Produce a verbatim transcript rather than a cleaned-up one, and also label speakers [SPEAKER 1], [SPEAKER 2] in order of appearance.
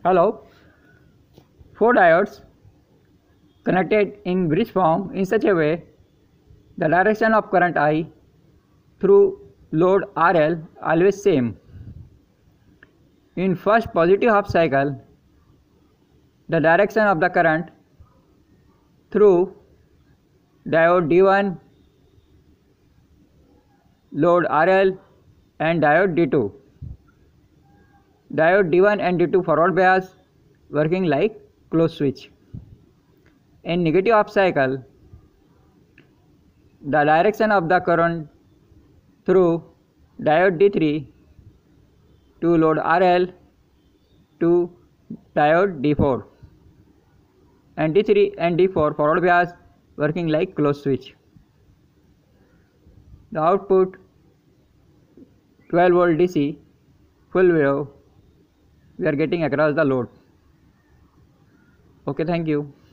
[SPEAKER 1] Hello. Four diodes connected in bridge form in such a way the direction of current I through load R L always same. In first positive half cycle, the direction of the current through diode D one, load R L and diode D two. Diode D one and D two forward bias working like closed switch. In negative half cycle, the direction of the current through diode D three to load R L to diode D four and D three and D four forward bias working like closed switch. The output twelve volt D C full wave we are getting across the load. Okay, thank you.